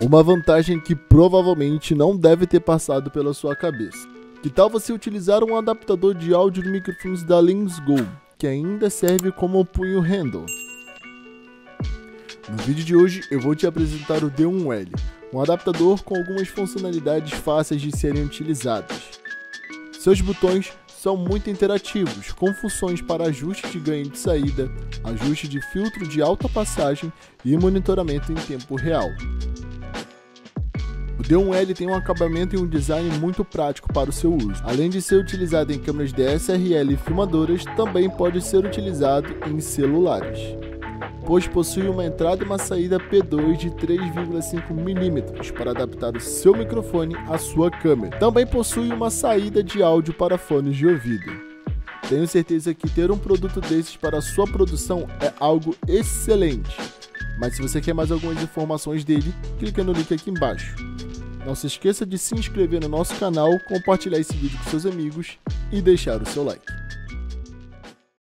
Uma vantagem que provavelmente não deve ter passado pela sua cabeça. Que tal você utilizar um adaptador de áudio de microfones da Lensgo, que ainda serve como punho handle? No vídeo de hoje eu vou te apresentar o D1L, um adaptador com algumas funcionalidades fáceis de serem utilizadas. Seus botões são muito interativos, com funções para ajuste de ganho de saída, ajuste de filtro de alta passagem e monitoramento em tempo real. O D1L tem um acabamento e um design muito prático para o seu uso. Além de ser utilizado em câmeras DSLR e filmadoras, também pode ser utilizado em celulares, pois possui uma entrada e uma saída P2 de 3,5 mm para adaptar o seu microfone à sua câmera. Também possui uma saída de áudio para fones de ouvido. Tenho certeza que ter um produto desses para a sua produção é algo excelente. Mas se você quer mais algumas informações dele, clica no link aqui embaixo. Não se esqueça de se inscrever no nosso canal, compartilhar esse vídeo com seus amigos e deixar o seu like.